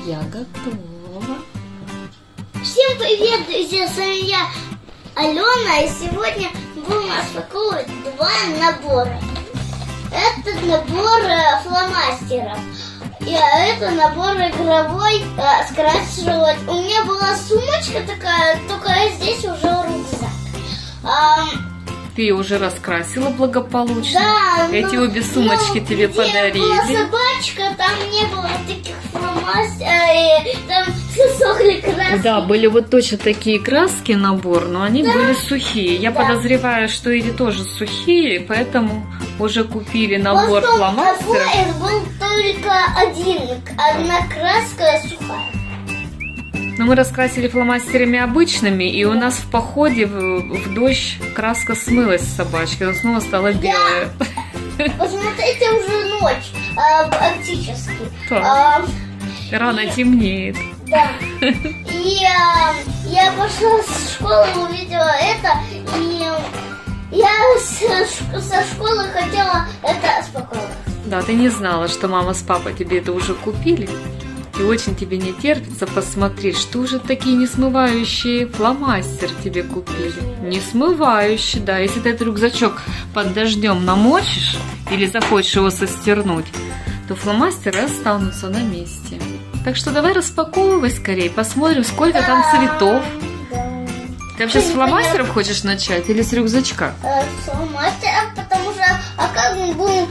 Я готова. Всем привет, друзья, с вами я, Алена, и сегодня будем распаковывать два набора. Это набор фломастеров, и это набор игровой скрашивать. У меня была сумочка такая, только здесь уже рюкзак. Ты уже раскрасила благополучно. Да, эти обе сумочки тебе где подарили. Была собачка, там не было таких фломастеров, там сохли краски. Да, были вот точно такие краски набор, но они были сухие. Я подозреваю, что эти тоже сухие, поэтому уже купили набор фломастеров. Был только одна краска сухая. Но мы раскрасили фломастерами обычными, и у нас в походе в дождь краска смылась с собачки, но снова стала белая. Посмотрите, уже ночь практически. Рано темнеет. Да. И я пошла с школы, увидела это, и я со школы хотела это распаковать. Да, ты не знала, что мама с папой тебе это уже купили. И очень тебе не терпится посмотреть, что же такие несмывающие фломастер тебе купили. Несмывающий, да. Если ты этот рюкзачок под дождем намочишь или захочешь его состернуть, то фломастеры останутся на месте. Так что давай распаковывай скорее, посмотрим, сколько там цветов. Да. Ты вообще с фломастеров хочешь начать или с рюкзачка? С фломастеров, потому что, как мы будем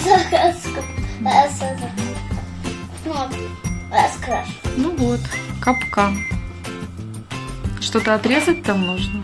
раскрашивать? Ну вот, капкан. Что-то отрезать там можно?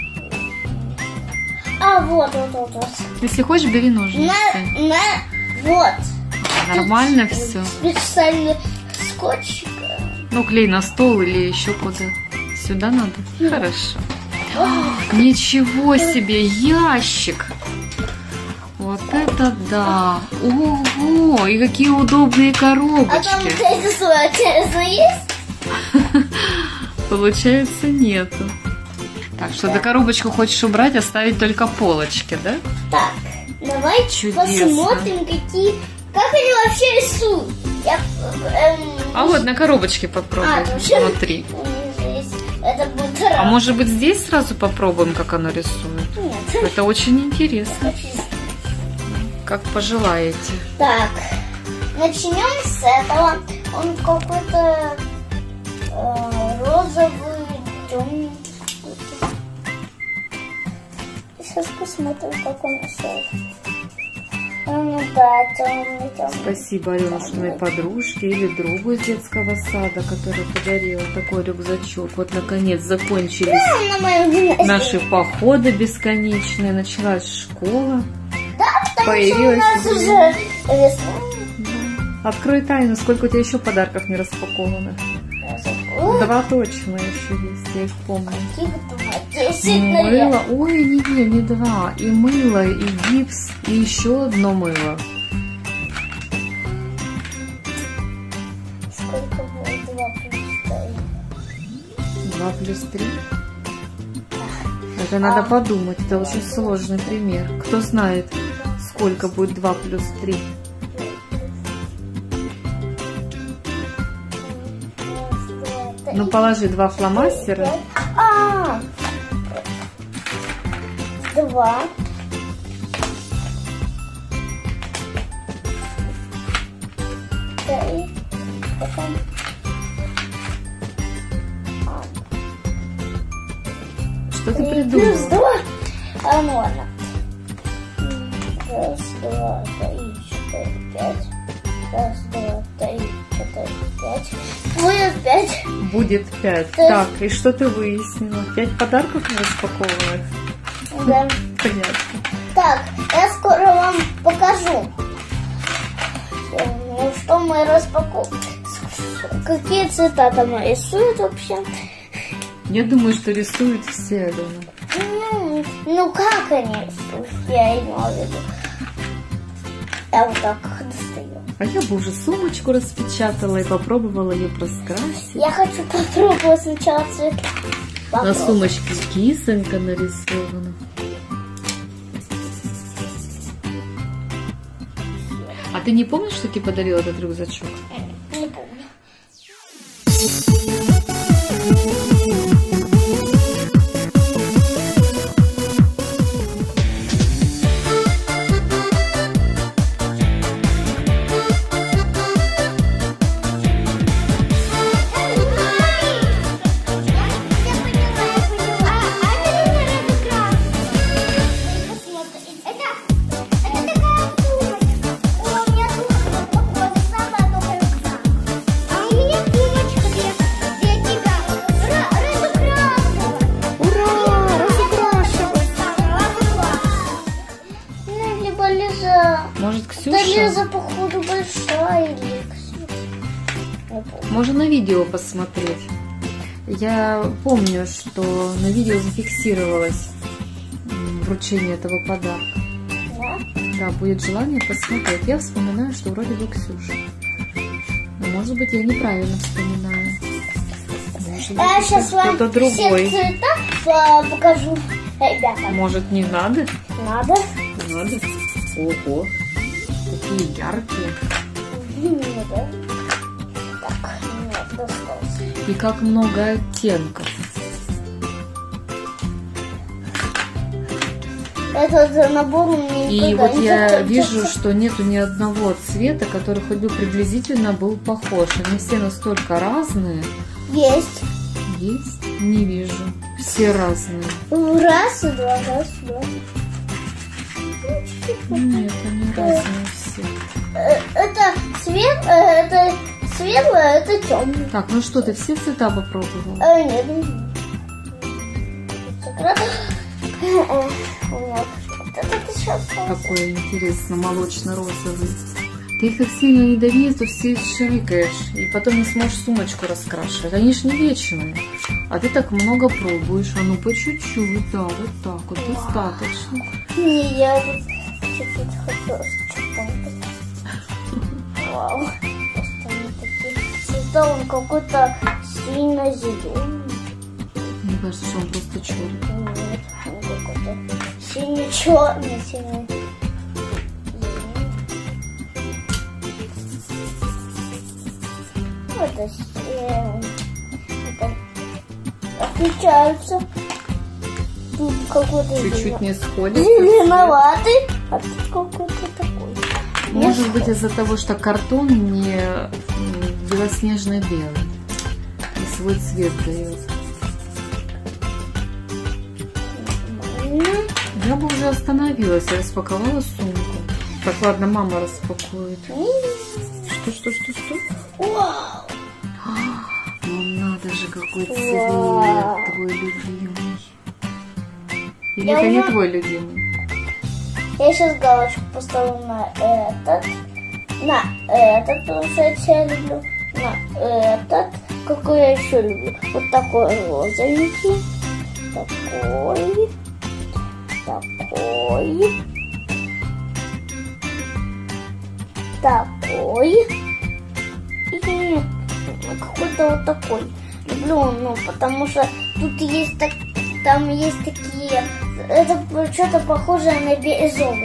Вот. Если хочешь, бери ножницы. Вот. Нормально все. Специальный скотч. Ну, клей на стол или еще куда. Сюда надо? Хорошо. Ничего себе, ящик! Вот это да! Ого! И какие удобные коробочки! А там интересно есть? Получается, нету. Так, что ты коробочку хочешь убрать, оставить только полочки, да? Так, давай посмотрим, как они вообще рисуют. А вот на коробочке попробуй внутри. Это будет раз. А может быть здесь сразу попробуем, как оно рисует? Нет. Это очень интересно. Как пожелаете. Так, начнем с этого. Он какой-то розовый, темный. Сейчас посмотрим, как он рисует. Да, темный. Спасибо Аленушкиной подружке или другу из детского сада, который подарил такой рюкзачок. Вот наконец закончились наши походы бесконечные. Началась школа. Да, появилась потому что у нас уже весна. Открой тайну, сколько у тебя еще подарков не распакованных? Два точно еще есть, я их помню. Мыло, ой, не два. И мыло, и гипс, и еще одно мыло. Сколько будет 2 плюс 3? 2 плюс 3? Это надо подумать, это очень сложный пример. Кто знает, сколько будет 2 плюс 3? Ну, положи 2 фломастера. 2. Потом. Что ты придумал? Плюс 2. Ладно. 1, 2, 3, 4, 5. 1, 2, 3, 4, 5. Будет 5. Будет 5. Так, и что ты выяснила? 5 подарков не распаковываешь? Да. Понятно. Так, я скоро вам покажу, что мы распаковываем. Какие цвета там рисуют вообще? Я думаю, что рисуют все, Алена. Ну как они рисуют? Я имела в виду. Я вот так достаю. А я бы уже сумочку распечатала и попробовала ее раскрасить. Я хочу попробовать сначала цвет. На сумочке кисонька нарисована. А ты не помнишь, что тебе подарил этот рюкзачок? Не помню. Не помню. Можно на видео посмотреть. Я помню, что на видео зафиксировалось вручение этого подарка. Да? Да, будет желание посмотреть. Я вспоминаю, что вроде бы Ксюша. Но, может быть, я неправильно вспоминаю. Может быть, Я сейчас вам кто-то все другой. цвета покажу. Ребята, Может, не надо? надо? Надо. Ого, какие яркие. Да. Так, нет, досталось. И как много оттенков. Этот набор у меня И никогда вот не я закончится. вижу, что нету ни одного цвета, который хоть бы приблизительно был похож. Они все настолько разные. Есть. Есть? Не вижу. Все разные. Раз, и два, раз, и два. Нет, они разные все. Это это светлое, это темное. Так, ну что, ты все цвета попробовал? Нет, нет. У меня вот это сейчас. Какой интересно, молочно-розовый. Ты их так сильно не дави, то все шарикаешь. И потом не сможешь сумочку раскрашивать. Они ж не вечные. А ты так много пробуешь. А ну по чуть-чуть, да, вот так вот, достаточно. Не, я вот чуть-чуть хотела что-то. Вау. Просто они такие цвета, он какой-то сильно-зеленый. Мне кажется, что он просто черный. Нет, он какой-то синий-черный, синий. Это отличаются. Тут какой-то Чуть-чуть не сходит. зеленоватый, а тут какой-то такой. Может быть, из-за того, что картон не белоснежный белый. И свой цвет дает. Я бы уже остановилась и распаковала сумку. Так, ладно, мама распакует. Что? Вау! Ну надо же, какой Вау. цвет твой любимый. Или Я это не уже- твой любимый? Я сейчас галочку поставлю на этот, потому что я тебя люблю, на этот, какой я еще люблю. Вот такой розовенький, такой, и какой-то вот такой. Люблю, ну, потому что тут есть там есть такие, это что-то похожее на бирюзовый.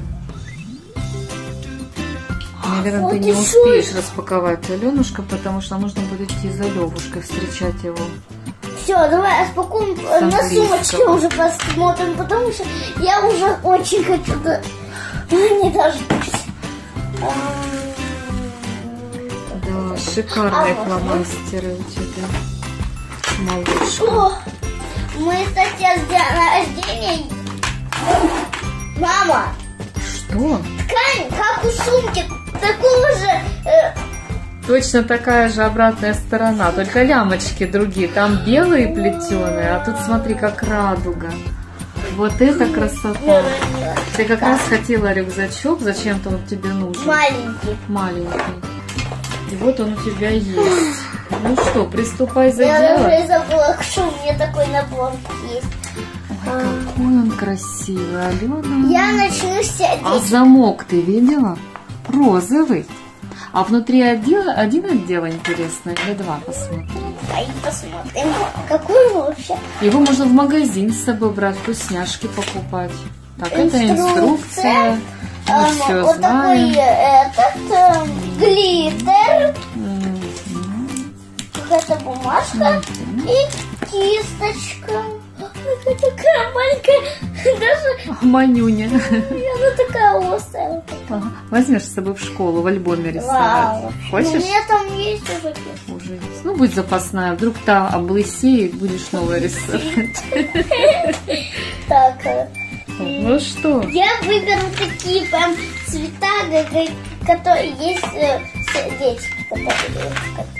Наверное, вот ты не еще успеешь распаковать Аленушка, потому что нужно будет идти за Левушкой встречать его. Все, давай распакуем, на сумочке уже посмотрим, потому что я уже очень хочу, не дождусь. Да, шикарные вот. фломастеры у тебя, малышка. О, мы, кстати, с дня рождения. Мама, Что? ткань, как у сумки, такого же. Точно такая же обратная сторона, только лямочки другие. Там белые плетеные, а тут смотри, как радуга. Вот это красота. Ты как раз хотела рюкзачок, зачем-то он тебе нужен. Маленький. Маленький. И вот он у тебя есть. Ну что, приступай за Я дело. уже забыла, что у меня такой набор есть. Ой, какой он красивый, Алена. Я начну сидеть. А замок ты видела? Розовый. А внутри один отдел интересный или два, посмотри. Дай посмотрим, какой лучше. Его можно в магазин с собой брать, вкусняшки покупать. Так, это инструкция. Мы все вот знаем. такой глиттер, какая-то бумажка и кисточка. Она такая маленькая, даже Манюня. она такая острая. Ага. Возьмешь с собой в школу в альбоме рисовать. Вау. Хочешь? У меня там есть уже кисточка. Уже есть. Ну, будь запасная. Вдруг та облысеет, будешь новое рисовать. Так, Ну что? я выберу такие прям цвета, которые есть сердечки, которые.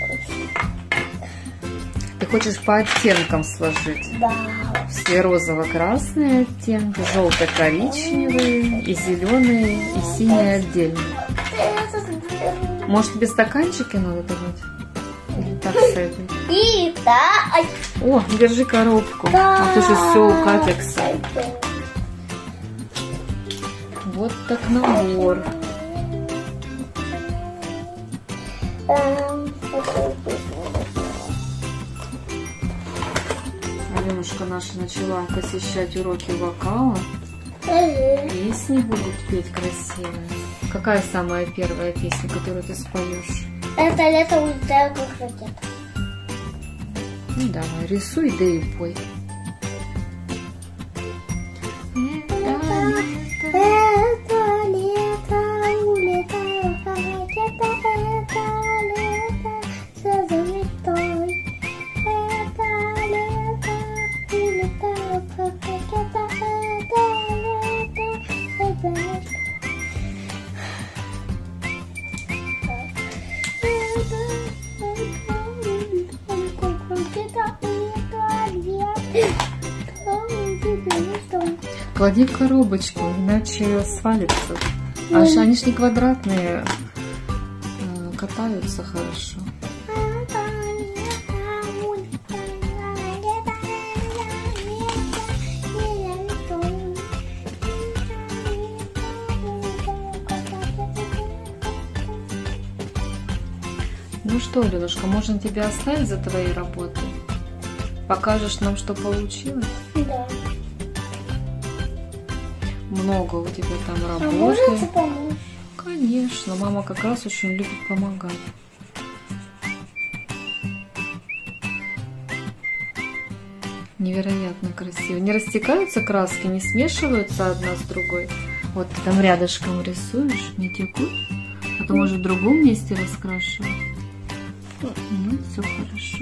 Ты хочешь по оттенкам сложить? Да. Все розово-красные оттенки, желто-коричневые, и зеленые, и синие отдельно. Может, тебе стаканчики надо давать? Или так с этой? И так. О, держи коробку. Да. А то же все у капекса. Вот так набор. Аленушка наша начала посещать уроки вокала. Песни будут петь красивые. Какая самая первая песня, которую ты споешь? Это лето улетаю как ракета. Ну давай, рисуй, да и пой. Это лето улетаю как ракета. Это лето все заметой. Это лето улетаю как ракета. Это лето. Клади в коробочку, иначе свалится. Они ж не квадратные, катаются хорошо. Ну что, Аленушка, можно тебя оставить за твоей работой? Покажешь нам, что получилось? Да. Много у тебя там А работы. можете помочь? Конечно, мама как раз очень любит помогать. Невероятно красиво. Не растекаются краски, не смешиваются одна с другой. Вот ты там рядышком рисуешь, не текут. А то, может, в другом месте раскрашивать. Нет, все хорошо.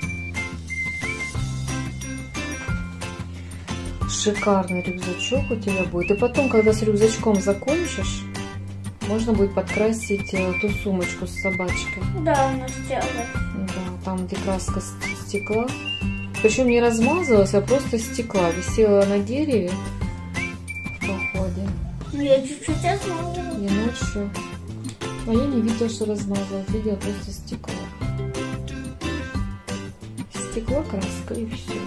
Шикарный рюкзачок у тебя будет. И потом, когда с рюкзачком закончишь, можно будет подкрасить ту сумочку с собачкой. Да, она сделала. Да, там, где краска стекла. Причем не размазалась, а просто стекла. Висела на дереве в походе. Ну, я чуть-чуть размазала. И ночью. А я не видела, что размазалась. Видела просто стекло. Стекла, краска и все.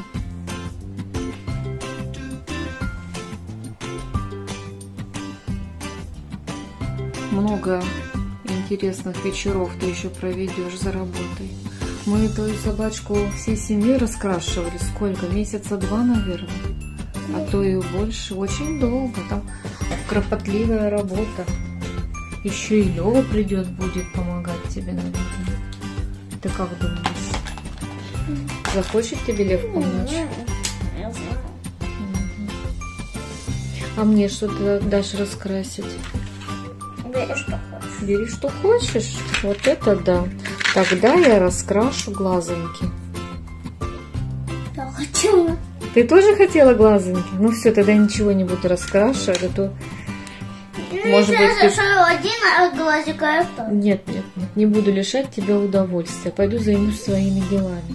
Много интересных вечеров ты еще проведешь за работой. Мы твою собачку всей семьей раскрашивали. Сколько? Месяца 2, наверное. А то и больше. Очень долго. Там кропотливая работа. Еще и Лёва придет, будет помогать тебе, наверное. Ты как думаешь? Захочет тебе Лев помочь? Я знаю. А мне что ты дашь раскрасить? Бери, что хочешь. Бери, что хочешь. Вот это да. Тогда я раскрашу глазоньки. Я хочу. Ты тоже хотела глазоньки? Ну все, тогда ничего не буду раскрашивать, а то... Может быть, ты... один глазик, а это? Нет, не буду лишать тебя удовольствия. Пойду займусь своими делами.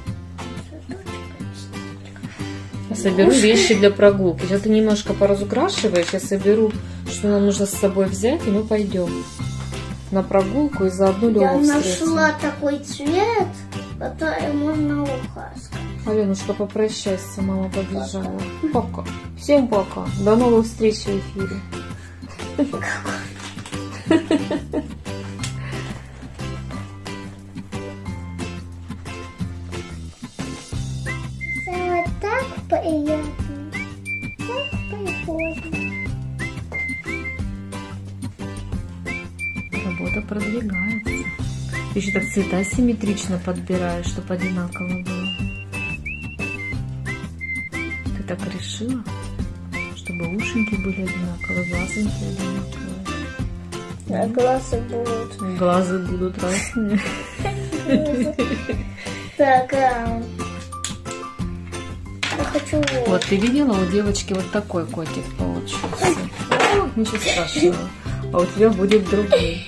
Соберу вещи для прогулки. Сейчас ты немножко поразукрашиваешь, я соберу, что нам нужно с собой взять, и мы пойдем на прогулку и заодно Лёву встретим. Я нашла такой цвет, который можно ухаскать. Аленушка, попрощайся, мама побежала. Пока. Всем пока. До новых встреч в эфире. Вот так приятно. Так прикольно. Работа продвигается. Ты еще так цвета симметрично подбираешь, чтобы одинаково было. Ты так решила, чтобы ушеньки были одинаковые, глазоньки одинаковые. А глазы будут. Глазы будут разные. Так, я хочу вот. Вот ты видела, у девочки вот такой котик получился. Ну, ничего страшного. А у тебя будет другой.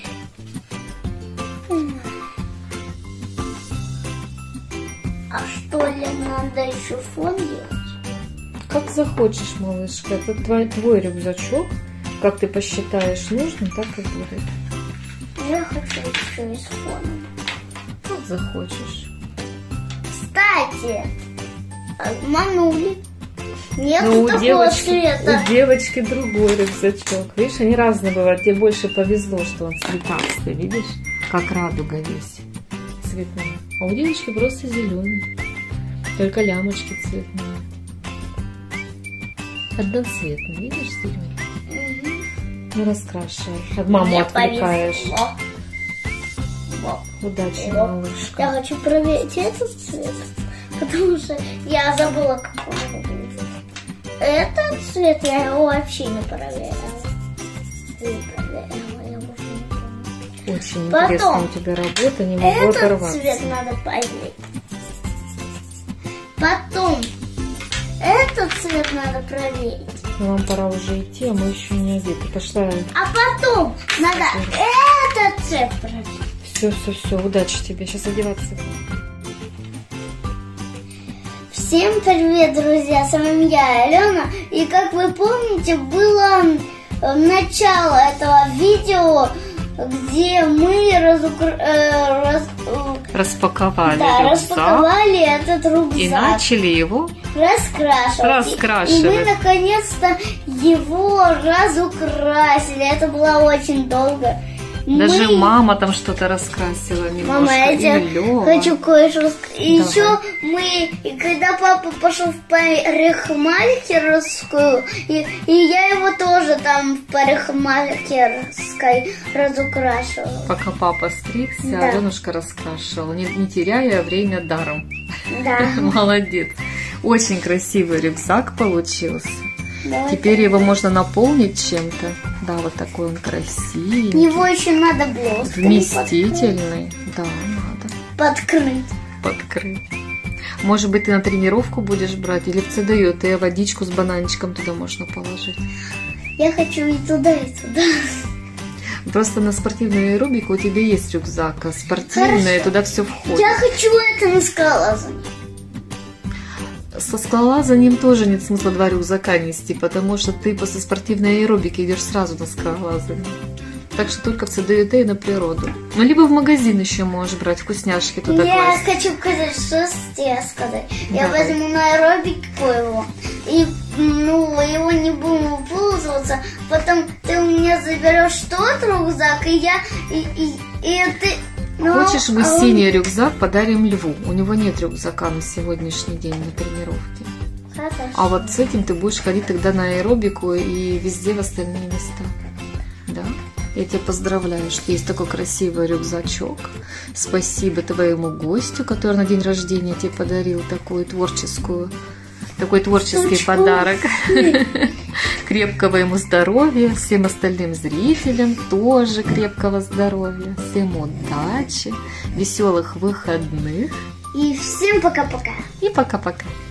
А что ли надо еще фон делать? Как захочешь, малышка. Это твой рюкзачок. Как ты посчитаешь нужным, так и будет. Я хочу еще и с фоном. Ну, захочешь. Кстати, обманули. Нет Но у такого цвета. у девочки другой рюкзачок. Видишь, они разные бывают. Тебе больше повезло, что он цветастый, видишь? Как радуга весь цветной. А у девочки просто зеленый. Только лямочки цветные. Одноцветный, видишь, Стельмин? Ну, раскрашивай. От маму Мне отвлекаешь. повезло. Удачи, малышка. Я хочу проверить этот цвет, потому что я забыла, как он выглядит. Этот цвет я его вообще не проверяла. Я уже не помню. Очень Потом, интересная у тебя работа, не могу этот оторваться. цвет надо проверить. Потом, этот цвет надо проверить. Но вам пора уже идти, а мы еще не одеты. Пошла. А потом надо этот цвет проверить. Все, удачи тебе. Сейчас одеваться. Всем привет, друзья! С вами я, Алена. И как вы помните, было начало этого видео, где мы распаковали этот рюкзак. И начали его раскрашивать. И мы наконец-то его разукрасили. Это было очень долго. Даже мама там что-то раскрасила немножко. Мама, я хочу кое-что сказать. И еще когда папа пошел в парикмахерскую, и я его тоже там в парикмахерской разукрашивала. Пока папа стригся, Аленушка раскрашивала, не теряя время даром. Да. Молодец. Очень красивый рюкзак получился. Давай. Теперь его можно наполнить чем-то. Да, вот такой он красивый. Его еще надо блестками вместительный. Да, надо. Подкрыть. Может быть, ты на тренировку будешь брать или в ЦДЮ, ты водичку с бананчиком туда можно положить. Я хочу и туда, и туда. Просто на спортивную аэробику у тебя есть рюкзак спортивный, туда все входит. Я хочу это на скалолазание. Со скалолазанием тоже нет смысла два рюкзака нести, потому что ты после спортивной аэробики идешь сразу на скалолазание. Так что только в ЦДЮТ и на природу. Ну, либо в магазин еще можешь брать вкусняшки туда класть. Я хочу сказать. Я возьму на аэробику его. И его не буду пользоваться. Потом ты у меня заберешь тот рюкзак, и ты... Хочешь, мы синий рюкзак подарим Льву. У него нет рюкзака на сегодняшний день на тренировке. Хорошо. А вот с этим ты будешь ходить тогда на аэробику и везде в остальные места. Да? Я тебя поздравляю, что есть такой красивый рюкзачок. Спасибо твоему гостю, который на день рождения тебе подарил такой творческий подарок. Крепкого ему здоровья, всем остальным зрителям тоже крепкого здоровья, всем удачи, веселых выходных. И всем пока-пока. И пока-пока.